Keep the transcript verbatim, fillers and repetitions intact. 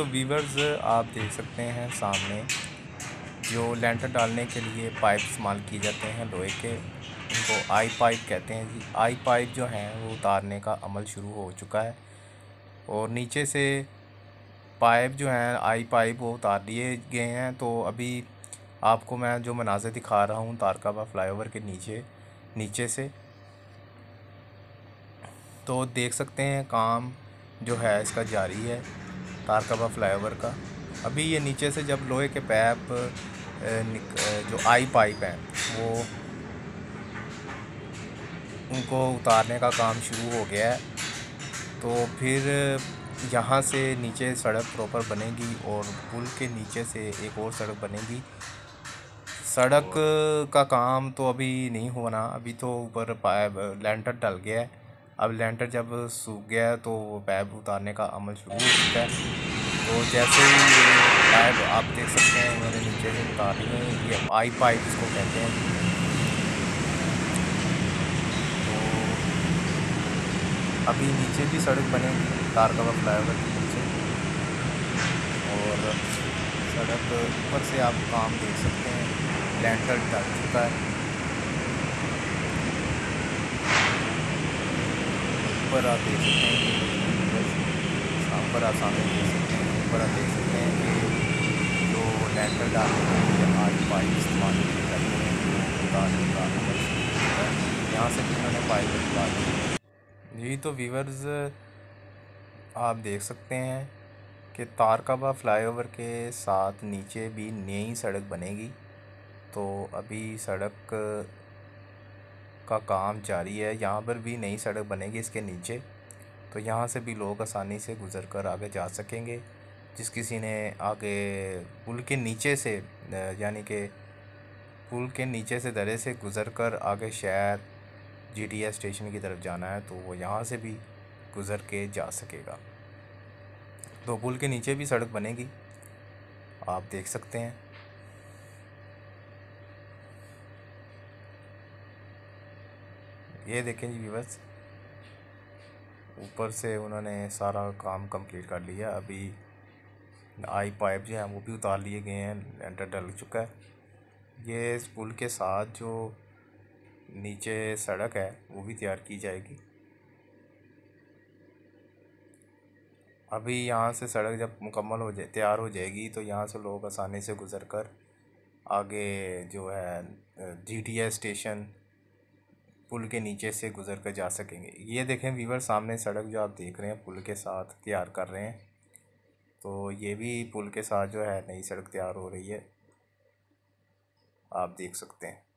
तो वीवर्स आप देख सकते हैं सामने जो लेंटर डालने के लिए पाइप इस्तेमाल किए जाते हैं लोहे के, उनको आई पाइप कहते हैं जी। आई पाइप जो हैं वो उतारने का अमल शुरू हो चुका है और नीचे से पाइप जो हैं आई पाइप वो उतार दिए गए हैं। तो अभी आपको मैं जो मनाज़र दिखा रहा हूँ तारकबा फ्लाईओवर के नीचे नीचे से, तो देख सकते हैं काम जो है इसका जारी है तारकबा फ्लाईओवर का। अभी ये नीचे से जब लोहे के पाइप जो आई पाइप हैं वो उनको उतारने का काम शुरू हो गया है, तो फिर यहाँ से नीचे सड़क प्रॉपर बनेगी और पुल के नीचे से एक और सड़क बनेगी। सड़क का काम तो अभी नहीं होना, अभी तो ऊपर पाइप लेंटर डल गया है। अब लेंटर जब सूख गया है तो वो पाइप उतारने का अमल शुरू हो चुका है। तो जैसे ही ये पाइप आप देख सकते हैं उन्होंने नीचे से उतार ली है, ये आई पाइप इसको कहते हैं। तो अभी नीचे भी सड़क बनेगी तारकबा फ्लाईओवर के नीचे, और सड़क ऊपर से आप काम देख सकते हैं, लेंटर डल चुका है। ऊपर आप देख सकते हैं, ऊपर आप सामने देख सकते हैं, ऊपर आप देख सकते हैं कि जो लेंटर डालने के लिए आज पाइप इस्तेमाल किए जाते हैं वो उतारने का अमल शुरू हो चुका है। यहाँ से भी उन्होंने पाइप उतार दी जी। तो व्यूअर्स आप देख सकते हैं कि तारकबा फ्लाईओवर के साथ नीचे भी नई सड़क बनेगी। तो अभी सड़क का काम जारी है, यहाँ पर भी नई सड़क बनेगी इसके नीचे। तो यहाँ से भी लोग आसानी से गुज़र कर आगे जा सकेंगे। जिस किसी ने आगे पुल के नीचे से यानी कि पुल के नीचे से दरे से गुज़र कर आगे शहर जी टी एस स्टेशन की तरफ जाना है तो वो यहाँ से भी गुज़र के जा सकेगा। तो पुल के नीचे भी सड़क बनेगी, आप देख सकते हैं। ये देखें जी व्यूअर्स, ऊपर से उन्होंने सारा काम कंप्लीट कर लिया। अभी आई पाइप जो हैं वो भी उतार लिए गए हैं, लेंटर डल चुका है। ये इस पुल के साथ जो नीचे सड़क है वो भी तैयार की जाएगी। अभी यहाँ से सड़क जब मुकम्मल हो जाए तैयार हो जाएगी तो यहाँ से लोग आसानी से गुज़र कर आगे जो है जी टी एस स्टेशन पुल के नीचे से गुज़र कर जा सकेंगे। ये देखें व्यूअर, सामने सड़क जो आप देख रहे हैं पुल के साथ तैयार कर रहे हैं, तो ये भी पुल के साथ जो है नई सड़क तैयार हो रही है, आप देख सकते हैं।